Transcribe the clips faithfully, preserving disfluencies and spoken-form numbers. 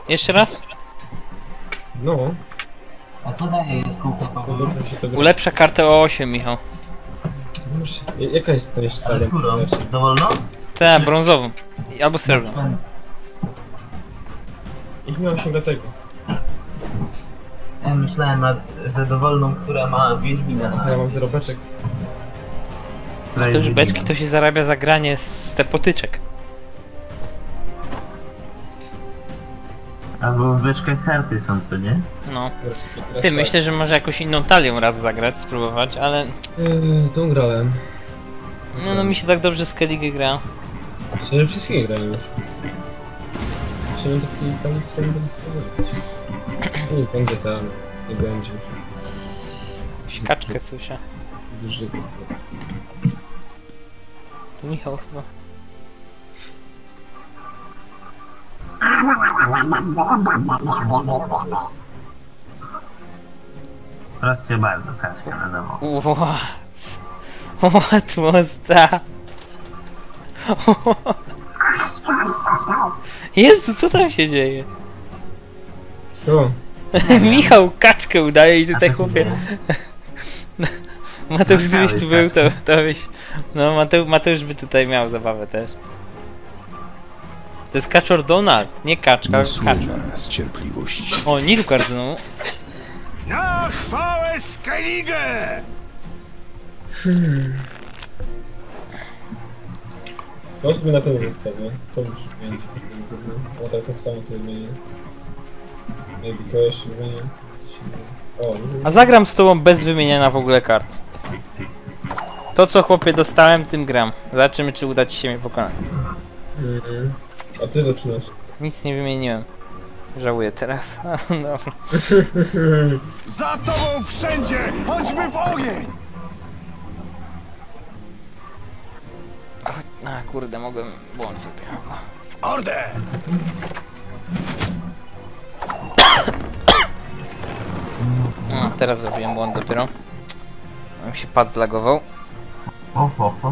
Jeszcze raz? No. A co daje jaskółka Paweł? Ulepsza kartę o osiem, Michał. Jaka jest to jeszcze Ale talent? którą? Dowolną? Tak, brązową. Albo srebrną. Ich miał się do tego. Ja myślałem, że dowolną, która ma Wiedźmina. Ja mam zero beczek. A to już beczki to się zarabia za granie z te potyczek. Albo w beczkach karty są, co nie? No. Ty, myślę, że może jakąś inną talią raz zagrać, spróbować, ale... Eee, tą grałem. No, no mi się tak dobrze z Skellige gra. Szczerze wszystkie grają już. Szczerze taki tam co nie będę próbować. Nie będzie tam, nie będzie już. Kaczkę słyszę. Duży. To Michał chyba. Proszę bardzo, kaczka na zawoł. What? What was that? Jezu, co tam się dzieje? Co? Michał kaczkę udaje i tutaj chłopie. Mateusz, gdybyś tu był, to, to byś... No, Mateusz, Mateusz by tutaj miał zabawę też. To jest kaczor Donald, nie kaczka, kaczor. z cierpliwości. O, Nilfgaard znowu. Na chwałę Skellige! Hmm. To sobie na pewno zostawię. To już będzie. O tak, tak samo to wymienię. Maybe to jeszcze wymienię. O, A zagram z tobą bez wymieniania w ogóle kart. To co chłopie dostałem, tym gram. Zobaczymy, czy uda ci się mnie pokonać. mm. A ty zaczynasz. Nic nie wymieniłem. Żałuję teraz. Dobra. Za tobą wszędzie! Chodźmy w ogień! A kurde, mogłem błąd sobie. Ordę! No, teraz zrobiłem błąd dopiero. Mi się pad zlagował. O, o, o.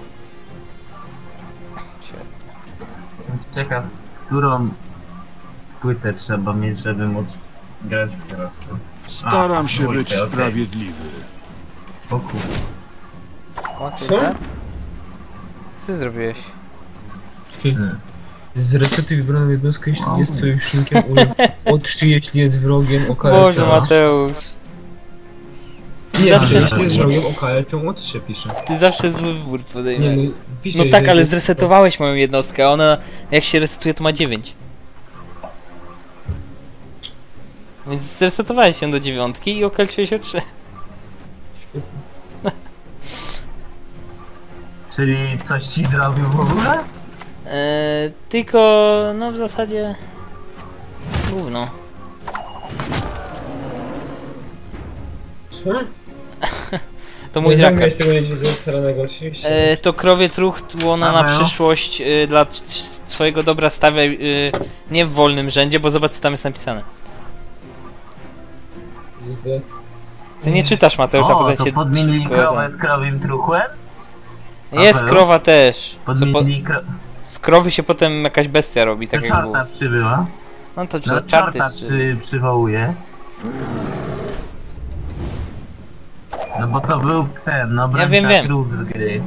Świetnie. Ciekaw, którą płytę trzeba mieć, żeby móc grać w teraz. Staram A, się dwójkę, być okej. sprawiedliwy. O kurde. What is Co? that? Co ty zrobiłeś? Hmm. Zresetuj wybraną jednostkę, jeśli jest sojusznikiem, o trzy jeśli jest wrogiem, okaleczą. Boże, Mateusz. Nie, zawsze- zawsze jeśli jest wrogiem, okaleczą o trzy pisze. Ty zawsze zły wybór Nie podejmujesz. no, pisze, No że tak, ale jest- zresetowałeś moją jednostkę, a ona jak się resetuje to ma dziewięć. Więc zresetowałeś się do dziewiątki i okaleczyłeś o trzy. Czyli coś ci zrobił w ogóle? Eee, tylko, no w zasadzie... Gówno. Co? To mój Nie drakar. zamknąłeś tego niedźwiedzia zasranego, oczywiście. Eee, to krowie truch ona na Paweł? przyszłość e, dla c- swojego dobra stawiaj e, nie w wolnym rzędzie, bo zobacz co tam jest napisane. Zde- Ty nie czytasz, Mateusza, O, potem to się podmienili wszystko krowę ten- z krowim truchłem? Jest Paweł? krowa też. Co po... Podmienili kro... Z krowy się potem jakaś bestia robi, tak To jak było. czarta przybyła. No to No, czy czarty czarta jest... przy, przywołuje. No bo to był ten, no Ja wiem, obrońca wiem. krów z gry.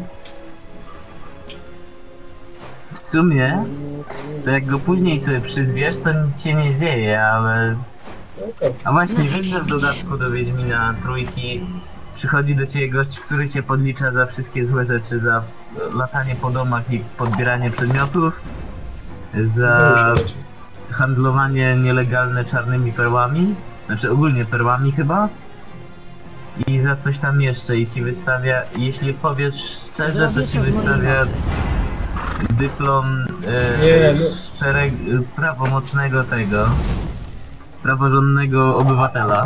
W sumie, to jak go później sobie przyzwiesz, to nic się nie dzieje, ale... A właśnie, wiesz, że w dodatku do Wiedźmina Trójki przychodzi do ciebie gość, który cię podlicza za wszystkie złe rzeczy, za latanie po domach i podbieranie przedmiotów, za handlowanie nielegalne czarnymi perłami, znaczy ogólnie perłami chyba, i za coś tam jeszcze i ci wystawia, jeśli powiesz szczerze, to ci wystawia dyplom e, Nie, no. szczereg, prawomocnego tego, praworządnego obywatela.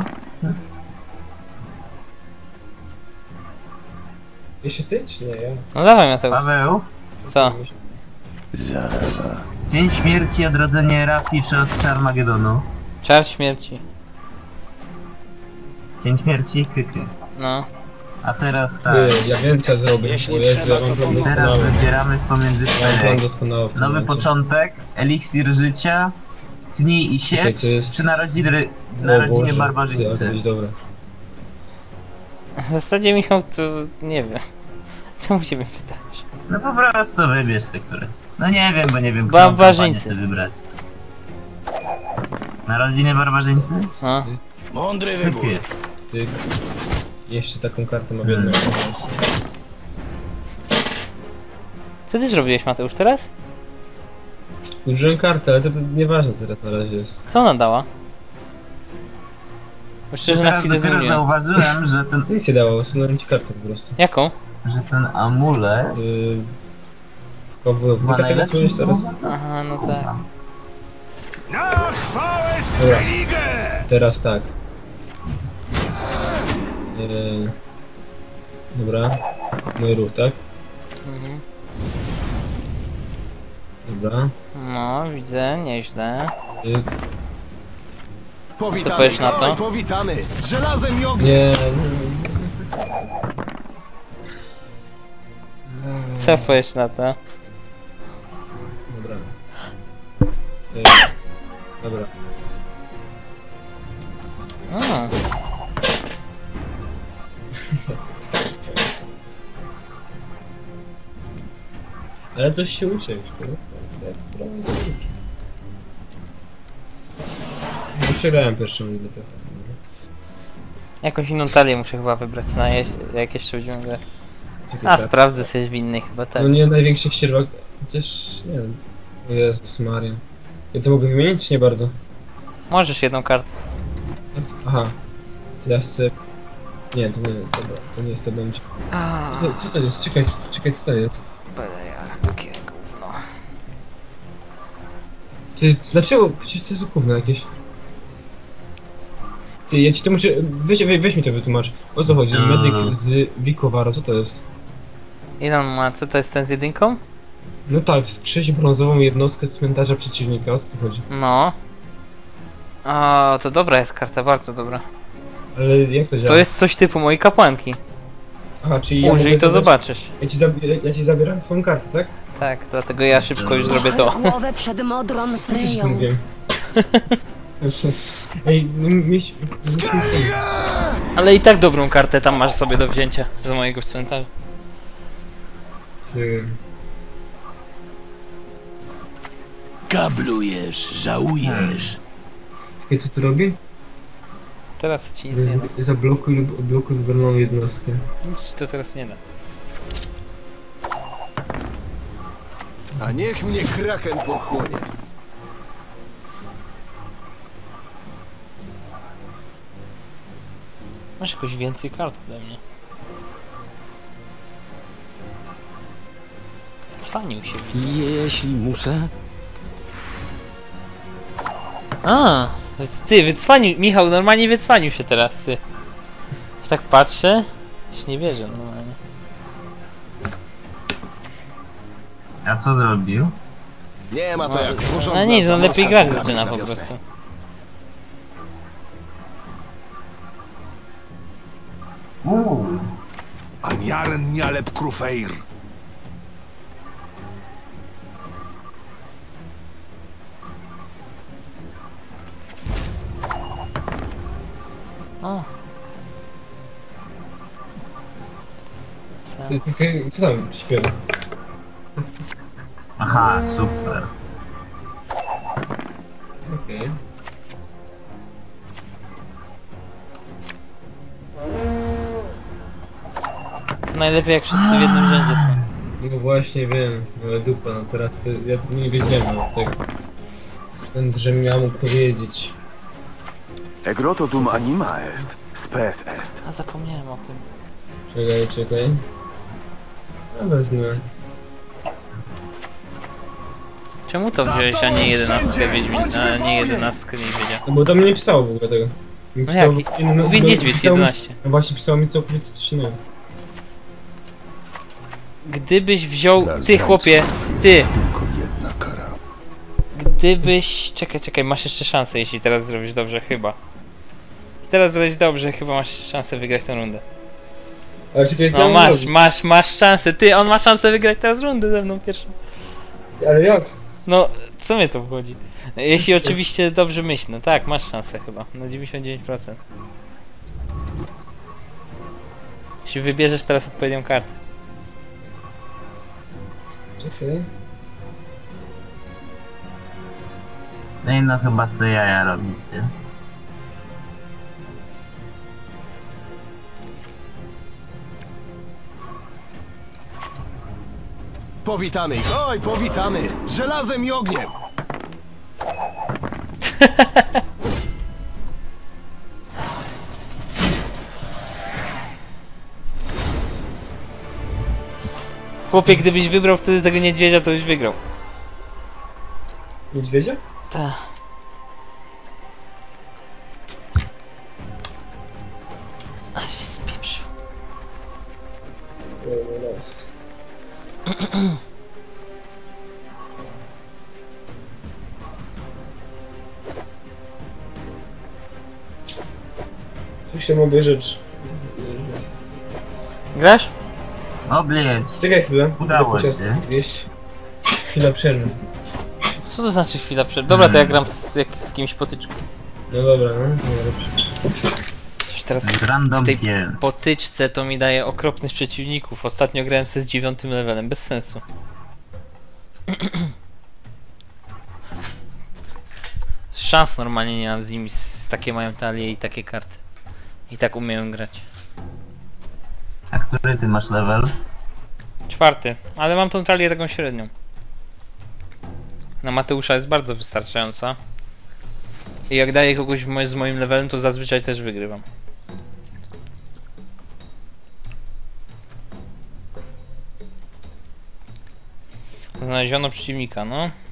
Jeszcze ty, czy nie? Ja. No dawaj, Mateusz. Paweł, Co? Zaraza. Dzień Śmierci, Odrodzenie Rafi czy Ostrze Armagedonu? Czar śmierci. Dzień Śmierci, kyky. No. A teraz tak, Ty, ja więcej zrobię, Jeśli bo Jezu, trzeba, ja mam to plan pomóc. teraz doskonały. wybieramy z pomiędzy Ja mam plan czterech. doskonały w tym Nowy momencie. początek, eliksir życia, Tnij i Czekaj, siecz, to jest- czy narodziny, O narodziny Boże, ty, barbarzyńcy? jakoś dobra. W zasadzie Michał, to nie wiem. Czemu się mnie pytasz? No po prostu wybierz sobie który. No nie wiem, bo nie wiem, którą Barbarzyńcy. kampanię sobie wybrać. Narodziny barbarzyńcy? No. Ty, Mądry wybór. Typie. ty. Jeszcze taką kartę mam jedną. Co ty zrobiłeś, Mateusz, teraz? Użyłem kartę, ale to, to nieważne teraz na razie jest. Co ona dała? Bo szczerze na Teraz chwilę dopiero zmieniłem. zauważyłem, że ten, Nic nie dało, usunąłem ci kartę po prostu. Jaką? że ten amulet Yy... Powolownika ma teraz najlepszy słyszysz teraz? Aha, no tak. Na chwałę Dobra. Skellige! Teraz tak. Yy... Dobra. Mój ruch, tak? Mhm. Dobra. No, widzę, nieźle. Yy... Powitamy, Co powiesz na to? oj, powitamy! Żelazem i ogniem! Nie, nie. Co powiesz na to? Dobra. Yy... Dobra. A, Ale coś się uczy już, nie? Tak, trochę się uczy. No, przegrałem pierwszą ligę trochę. jakąś inną talię muszę chyba wybrać na je jak jeszcze będziemy grać. Czekaj, A, tak. sprawdzę coś w innej chyba tak. No nie największych sierwak, chociaż nie wiem. O Jezus Maria. Ja to mogę wymienić, czy nie bardzo? Możesz jedną kartę. Aha. To ja chcę... Nie, to nie, dobra, to niech to będzie. Co, to- co to jest? Czekaj, czekaj, co to jest? Jakie gówno. Ty, dlaczego? Przecież to jest gówno jakieś. Ty, ja ci to muszę... Weź, weź, weź mi to wytłumacz. O co chodzi? Mm. Medyk z Wikowaro, co to jest? Ile on ma? Co to jest ten z jedynką? No tak, wskrzeć brązową jednostkę z cmentarza przeciwnika, o co tu chodzi? No. O, to dobra jest karta, bardzo dobra. Ale jak to działa? To jest coś typu mojej kapłanki. Aha, czyli ja Użyj, mogę to zabrać- zobaczysz. Ja ci, zabi ja ci zabieram twoją kartę, tak? Tak, dlatego ja szybko już zrobię to. Głowę przed modrą Co ci Freją. tym wiem? Proszę. Ej, no miś... Skellige! Ale i tak dobrą kartę tam masz sobie do wzięcia z mojego cmentarza. Ty... Kablujesz, żałujesz. Czekaj, co tu robi? Teraz ci nic nie da. Zablokuj lub odblokuj wybraną jednostkę. Nic ci to teraz nie da. A niech mnie kraken pochłonie. Masz jakoś więcej kart ode mnie. Wcwanił się, widzę. Jeśli muszę. A, ty, wycwanił, Michał, normalnie wycwanił się teraz, ty. Już tak patrzę, już nie wierzę normalnie. A co zrobił? Nie ma to jak No porządna nic, on lepiej zamoska grać kuchni zaczyna na po wiosnę. prostu. Uuu. Anjaren Nialep Krufeir. O, Ty, ty, ty, co tam śpiewa? Aha, super. Okej. to najlepiej jak wszyscy w jednym rzędzie są. No właśnie wiem, ale dupa, no teraz to ja nie wiedziałem o tego. Skąd, że miał mógł to wiedzieć. Egroto dum anima est, spes est. A zapomniałem o tym. Czekaj, czekaj. A wezmę. Czemu to wziąłeś, a nie jedenastkę Wiedźmin, a nie jedenastkę Niedźwiedzia? No bo tam nie pisało w ogóle tego. Mi No pisało- jak? no, no, Mówi no, Niedźwiedź pisało mi- jedenaście. No właśnie pisało mi całkowicie coś innego. Gdybyś wziął... Dla Ty zdrajców chłopie, ty! Tylko jedna kara. Gdybyś... Czekaj, czekaj, masz jeszcze szansę, jeśli teraz zrobisz dobrze, chyba. Jeśli teraz zrobisz dobrze, chyba masz szansę wygrać tę rundę. Ale czekaj, co No ja mam masz, zrobić? masz, masz szansę, ty, on ma szansę wygrać teraz rundę ze mną pierwszą. Ale jak? No, co mnie to obchodzi? Jeśli oczywiście dobrze myśl, no tak, masz szansę chyba, na dziewięćdziesiąt dziewięć procent. Jeśli wybierzesz teraz odpowiednią kartę. Czekaj. No i no chyba co jaja robicie. Powitamy ich. Oj, powitamy. Żelazem i ogniem. Chłopie, gdybyś wybrał wtedy tego niedźwiedzia, to już wygrał. Niedźwiedzia? Tak. Aż się spieprzył. No, no, lost. Tu się mogę rzecz. Grasz? Oblieć. Czekaj chwilę. Udało idę po się. ciasto zjeść. Chwila przerwy. Co to znaczy chwila przed? Dobra, to ja gram z, jak, z kimś potyczką. No dobra, no. Najlepsze. Coś teraz Random w tej kill. potyczce to mi daje okropnych przeciwników. Ostatnio grałem sobie z dziewiątym levelem, bez sensu. Szans normalnie nie mam z nimi, z takie mają talie i takie karty. I tak umieją grać. A który ty masz level? Czwarty, ale mam tą talię taką średnią. Na Mateusza jest bardzo wystarczająca. I jak daję kogoś mo- z moim levelem, to zazwyczaj też wygrywam. Znaleziono przeciwnika, no.